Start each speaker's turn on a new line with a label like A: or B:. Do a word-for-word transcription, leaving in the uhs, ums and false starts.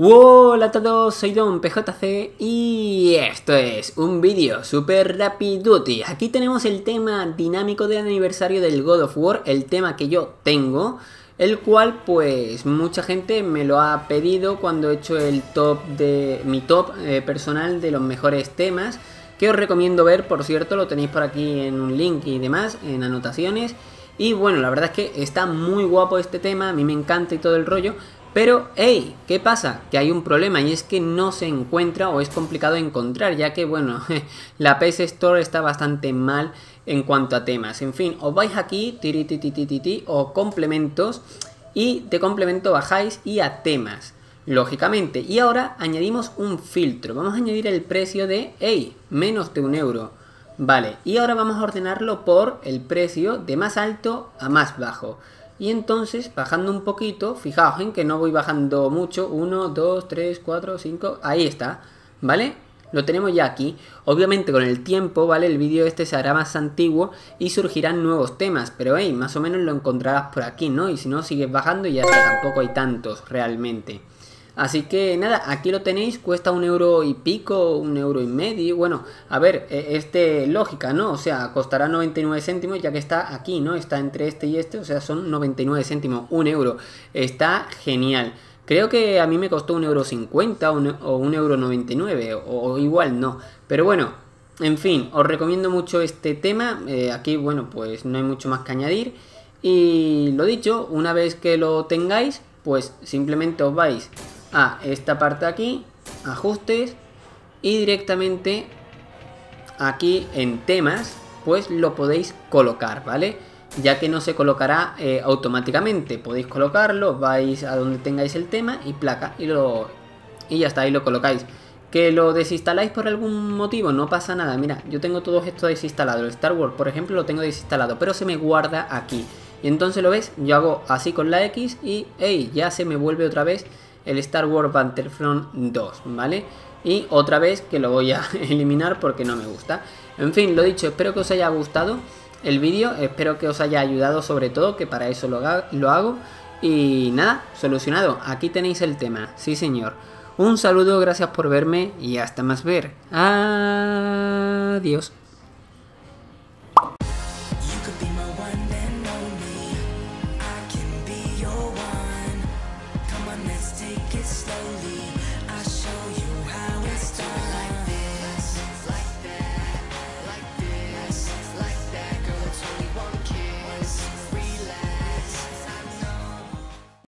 A: Hola a todos, soy Don P J C y esto es un vídeo super rapiduti. Aquí tenemos el tema dinámico de aniversario del God of War, el tema que yo tengo, el cual pues mucha gente me lo ha pedido cuando he hecho el top de mi top eh, personal de los mejores temas, que os recomiendo ver, por cierto, lo tenéis por aquí en un link y demás, en anotaciones. Y bueno, la verdad es que está muy guapo este tema, a mí me encanta y todo el rollo. Pero, hey, ¿qué pasa? Que hay un problema y es que no se encuentra o es complicado encontrar, ya que, bueno, la P S Store está bastante mal en cuanto a temas. En fin, os vais aquí, tirititititi, o complementos, y de complemento bajáis y a temas, lógicamente. Y ahora añadimos un filtro. Vamos a añadir el precio de, hey, menos de un euro. Vale, y ahora vamos a ordenarlo por el precio de más alto a más bajo. Y entonces, bajando un poquito, fijaos en que no voy bajando mucho, uno, dos, tres, cuatro, cinco, ahí está, ¿vale? Lo tenemos ya aquí. Obviamente con el tiempo, ¿vale? El vídeo este se hará más antiguo y surgirán nuevos temas, pero hey, más o menos lo encontrarás por aquí, ¿no? Y si no, sigues bajando y ya está, tampoco hay tantos realmente. Así que nada, aquí lo tenéis, cuesta un euro y pico, un euro y medio. Bueno, a ver, este lógica, ¿no? O sea, costará noventa y nueve céntimos ya que está aquí, ¿no? Está entre este y este, o sea, son noventa y nueve céntimos, un euro. Está genial. Creo que a mí me costó un euro cincuenta o un euro noventa y nueve, o, o igual no. Pero bueno, en fin, os recomiendo mucho este tema. Eh, aquí, bueno, pues no hay mucho más que añadir. Y lo dicho, una vez que lo tengáis, pues simplemente os vais a esta parte aquí, ajustes, y directamente aquí en temas pues lo podéis colocar, ¿vale? Ya que no se colocará eh, automáticamente, podéis colocarlo, vais a donde tengáis el tema y placa, y, lo, y ya está, ahí lo colocáis. Que lo desinstaláis por algún motivo, no pasa nada. Mira, yo tengo todo esto desinstalado. El Star Wars, por ejemplo, lo tengo desinstalado, pero se me guarda aquí. Y entonces lo ves, yo hago así con la X y hey, ya se me vuelve otra vez el Star Wars Battlefront dos, ¿vale? Y otra vez que lo voy a eliminar porque no me gusta. En fin, lo dicho, espero que os haya gustado el vídeo, espero que os haya ayudado sobre todo, que para eso lo, lo hago. Y nada, solucionado, aquí tenéis el tema, sí señor. Un saludo, gracias por verme y hasta más ver. Adiós.